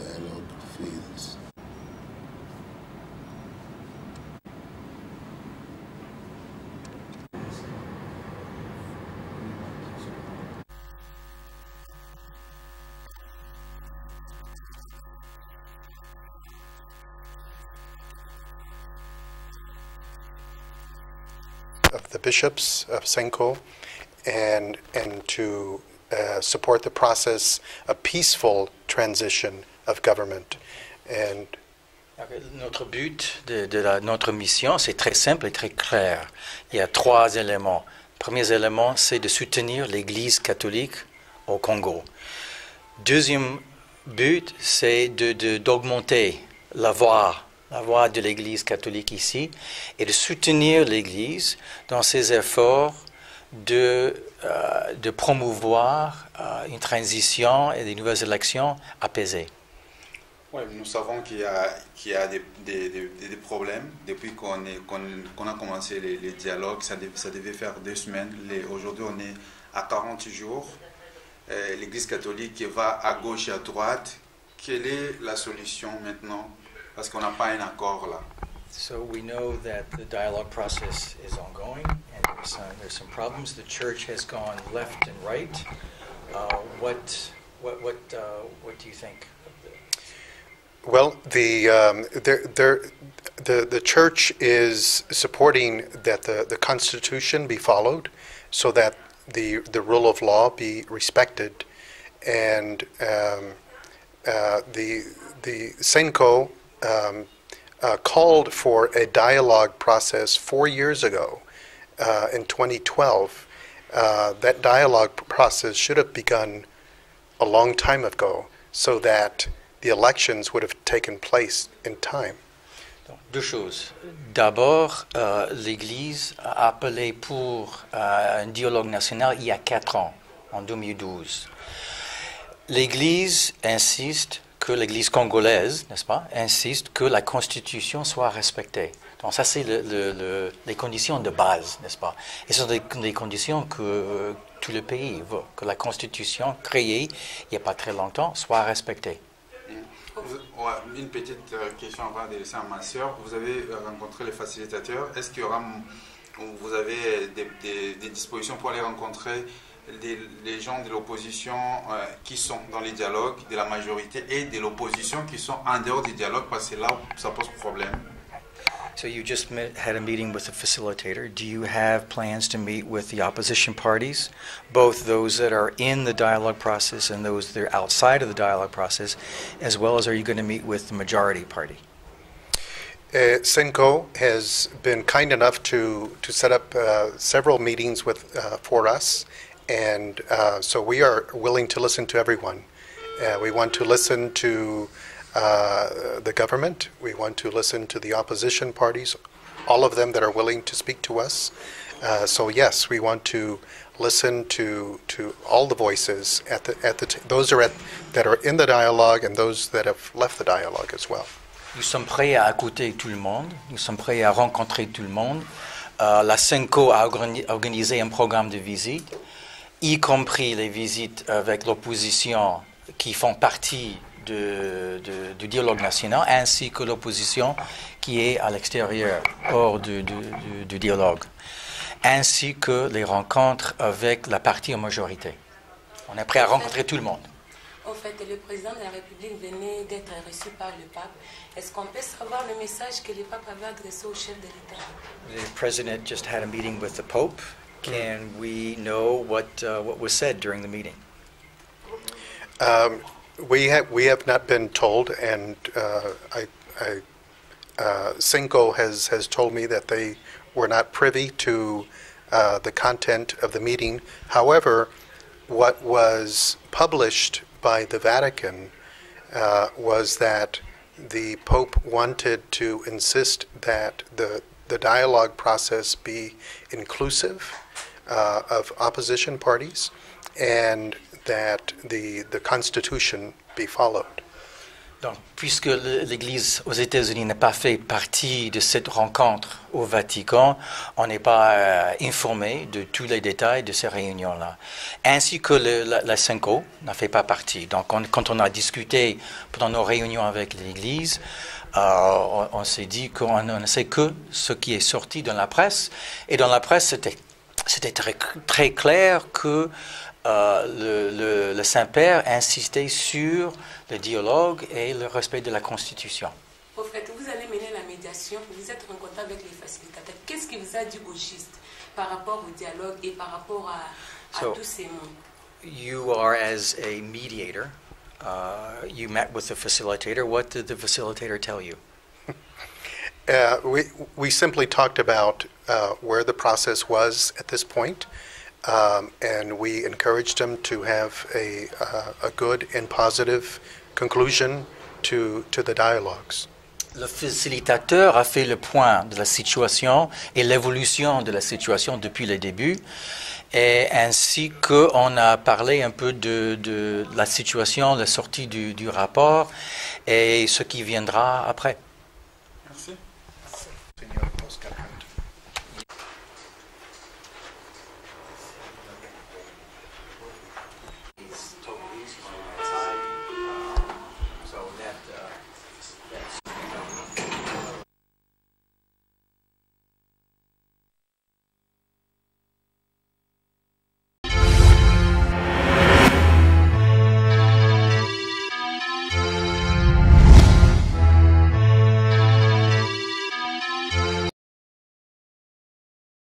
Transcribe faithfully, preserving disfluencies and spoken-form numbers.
dialogue fails. Of the bishops of Senko, and and to uh, support the process, a peaceful transition of government. And notre but de, de la, notre mission, c'est très simple et très clair. Il y a trois éléments. Le premier élément, c'est de soutenir l'Église catholique au Congo. Deuxième but, c'est de, de, d'augmenter la voix la voix de l'Église catholique ici, et de soutenir l'Église dans ses efforts de, euh, de promouvoir euh, une transition et des nouvelles élections apaisées. Oui, nous savons qu'il y a, qu'il y a des, des, des, des problèmes depuis qu'on, est, qu'on, qu'on a commencé les, les dialogues. Ça, dev, ça devait faire deux semaines. Les, aujourd'hui, on est à quarante jours. Euh, L'Église catholique va à gauche et à droite. Quelle est la solution maintenant? Parce qu'on n'a pas un accord là. So we know that the dialogue process is ongoing, and there's some, there's some problems. The church has gone left and right. Uh, what, what, what, uh, what do you think? Well, the um, there, there, the the church is supporting that the, the Constitution be followed, so that the the rule of law be respected, and um, uh, the the Senko. Um, uh, called for a dialogue process four years ago uh, in twenty twelve. Uh, that dialogue process should have begun a long time ago so that the elections would have taken place in time. Donc, deux choses. D'abord, euh, l'Église a appelé pour euh, un dialogue national il y a quatre ans, en deux mille douze. L'Église insiste que l'Église congolaise, n'est-ce pas, insiste que la Constitution soit respectée. Donc ça, c'est le, le, le, les conditions de base, n'est-ce pas? Et ce sont des, des conditions que euh, tout le pays veut, que la Constitution créée il n'y a pas très longtemps soit respectée. Une petite question avant de laisser à ma sœur. Vous avez rencontré les facilitateurs. Est-ce qu'il y aura, vous avez des, des, des dispositions pour aller rencontrer Les, les gens de l'opposition euh, qui sont dans les dialogues, de la majorité, et de l'opposition qui sont en dehors du dialogue, parce que là, ça pose problème. So you just met, had a meeting with the facilitator. Do you have plans to meet with the opposition parties, both those that are in the dialogue process and those that are outside of the dialogue process, as well as are you going to meet with the majority party? Uh, Senko has been kind enough to, to set up uh, several meetings with uh, for us. And uh, so we are willing to listen to everyone. Uh, we want to listen to uh, the government. We want to listen to the opposition parties, all of them that are willing to speak to us. Uh, so yes, we want to listen to to all the voices at the at the t- those are at, that are in the dialogue and those that have left the dialogue as well. Nous sommes prêts à écouter tout le monde. Nous sommes prêts à rencontrer tout le monde. Uh, la Senko a organi- organisé un programme de visite, y compris les visites avec l'opposition qui font partie de, de, du dialogue national, ainsi que l'opposition qui est à l'extérieur, hors du, du, du, du dialogue, ainsi que les rencontres avec la partie en majorité. On est prêt à rencontrer tout le monde. En fait, le président de la République venait d'être reçu par le pape. Est-ce qu'on peut savoir le message que le pape avait adressé au chef de l'État? The president just had a meeting with the Pope. Can we know what uh, what was said during the meeting? Um, we have we have not been told, and uh, I, I uh, Senko has has told me that they were not privy to uh, the content of the meeting. However, what was published by the Vatican uh, was that the Pope wanted to insist that the the dialogue process be inclusive uh, of opposition parties, and that the the Constitution be followed. Donc, puisque le- l'Église aux États-Unis n'a pas fait partie de cette rencontre au Vatican, on n'est pas euh, informé de tous les détails de ces réunions-là. Ainsi que le- la, la Cinco n'a fait pas partie. Donc, on- quand on a discuté pendant nos réunions avec l'Église, euh, on, on s'est dit qu'on ne sait que ce qui est sorti dans la presse. Et dans la presse, c'était, c'était très, très clair que euh, le, le- le Saint-Père insistait sur le dialogue et le respect de la Constitution. Prophète, vous allez mener la médiation, vous êtes en contact avec les facilitateurs. Qu'est-ce qui vous a dit au juste par rapport au dialogue et par rapport à, à So- tous ces mots? You are as a mediator. Uh, you met with the facilitator. What did the facilitator tell you? Uh, we, we simply talked about uh, where the process was at this point, um, and we encouraged him to have a, uh, a good and positive conclusion to, to the dialogues. Le facilitateur a fait le point de la situation et l'évolution de la situation depuis le début, et ainsi qu'on a parlé un peu de, de la situation, la sortie du, du rapport et ce qui viendra après. Merci.